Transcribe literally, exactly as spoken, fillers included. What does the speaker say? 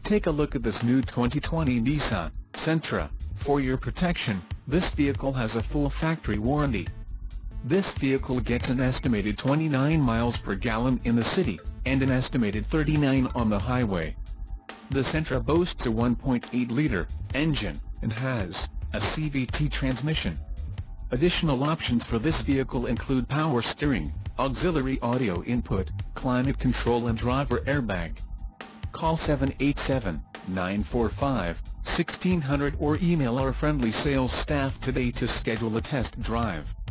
Take a look at this new twenty twenty Nissan Sentra. For your protection, this vehicle has a full factory warranty. This vehicle gets an estimated twenty-nine miles per gallon in the city, and an estimated thirty-nine on the highway. The Sentra boasts a one point eight liter engine, and has a C V T transmission. Additional options for this vehicle include power steering, auxiliary audio input, climate control and driver airbag. Call seven eight seven, nine four five, one six zero zero or email our friendly sales staff today to schedule a test drive.